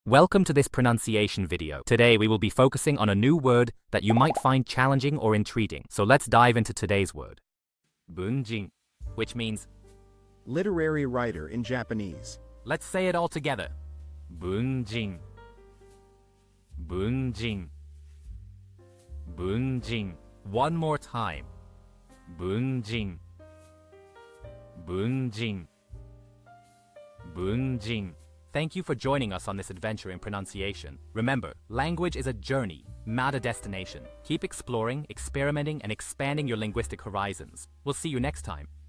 Welcome to this pronunciation video. Today we will be focusing on a new word that you might find challenging or intriguing. So let's dive into today's word. Bunjin, which means literary writer in Japanese. Let's say it all together. Bunjin. Bunjin. Bunjin. One more time. Bunjin. Bunjin. Bunjin. Thank you for joining us on this adventure in pronunciation. Remember, language is a journey, not a destination. Keep exploring, experimenting, and expanding your linguistic horizons. We'll see you next time.